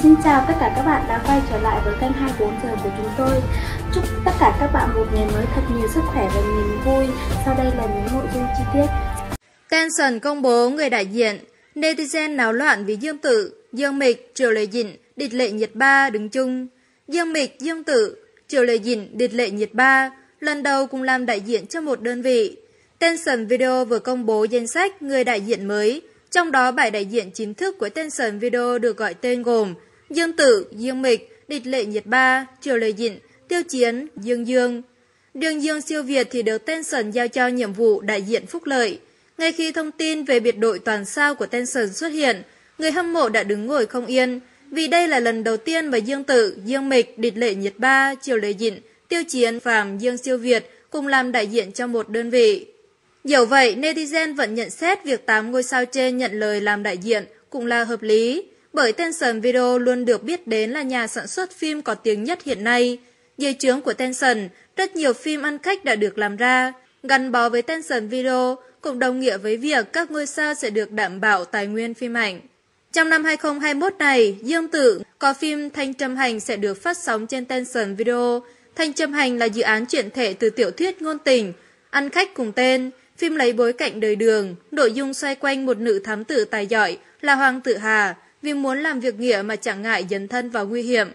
Xin chào tất cả các bạn đã quay trở lại với kênh 24 giờ của chúng tôi. Chúc tất cả các bạn một ngày mới thật nhiều sức khỏe và niềm vui. Sau đây là những nội dung chi tiết. Tension công bố người đại diện. Netizen náo loạn vì Dương Tử, Dương Mịch, Triệu Lệ Dĩnh, Địch Lệ Nhiệt Ba đứng chung. Dương Mịch, Dương Tử, Triệu Lệ Dĩnh, Địch Lệ Nhiệt Ba lần đầu cùng làm đại diện cho một đơn vị. Tension Video vừa công bố danh sách người đại diện mới. Trong đó 7 đại diện chính thức của Tension Video được gọi tên gồm Dương Tử, Dương Mịch, Địch Lệ Nhiệt Ba, Triệu Lệ Dĩnh, Tiêu Chiến, Dương Dương. Đường Dương siêu Việt thì được Tension giao cho nhiệm vụ đại diện phúc lợi. Ngay khi thông tin về biệt đội toàn sao của Tension xuất hiện, người hâm mộ đã đứng ngồi không yên, vì đây là lần đầu tiên mà Dương Tử, Dương Mịch, Địch Lệ Nhiệt Ba, Triệu Lệ Dĩnh, Tiêu Chiến và Dương siêu Việt cùng làm đại diện cho một đơn vị. Dẫu vậy, netizen vẫn nhận xét việc 8 ngôi sao trên nhận lời làm đại diện cũng là hợp lý, bởi Tension Video luôn được biết đến là nhà sản xuất phim có tiếng nhất hiện nay. Dưới trướng của Tension, rất nhiều phim ăn khách đã được làm ra. Gắn bó với Tension Video cũng đồng nghĩa với việc các ngôi sao sẽ được đảm bảo tài nguyên phim ảnh. Trong năm 2021 này, Dương Tử có phim Thanh Trâm Hành sẽ được phát sóng trên Tension Video. Thanh Trâm Hành là dự án chuyển thể từ tiểu thuyết ngôn tình Ăn khách cùng tên. Phim lấy bối cảnh đời Đường, nội dung xoay quanh một nữ thám tử tài giỏi là Hoàng Tử Hà, vì muốn làm việc nghĩa mà chẳng ngại dấn thân vào nguy hiểm.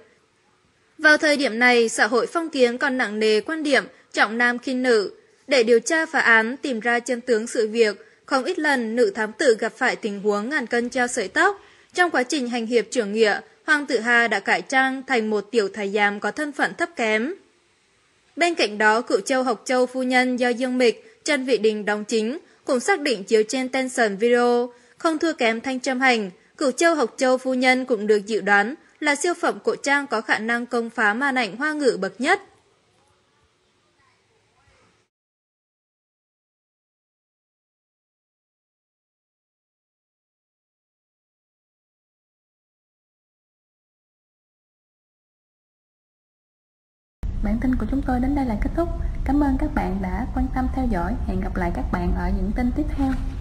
Vào thời điểm này, xã hội phong kiến còn nặng nề quan điểm trọng nam khinh nữ. Để điều tra phá án, tìm ra chân tướng sự việc, không ít lần nữ thám tử gặp phải tình huống ngàn cân treo sợi tóc. Trong quá trình hành hiệp trưởng nghĩa, Hoàng Tử Hà đã cải trang thành một tiểu thái giám có thân phận thấp kém. Bên cạnh đó, Cửu Châu Hộc Châu phu nhân do Dương Mịch, Trần Vị Đình đóng chính cũng xác định chiếu trên Tension Video. Không thua kém Thanh Trâm Hành, Cửu Châu Hộc Châu phu nhân cũng được dự đoán là siêu phẩm cổ trang có khả năng công phá màn ảnh Hoa ngữ bậc nhất. Bản tin của chúng tôi đến đây là kết thúc. Cảm ơn các bạn đã quan tâm theo dõi. Hẹn gặp lại các bạn ở những tin tiếp theo.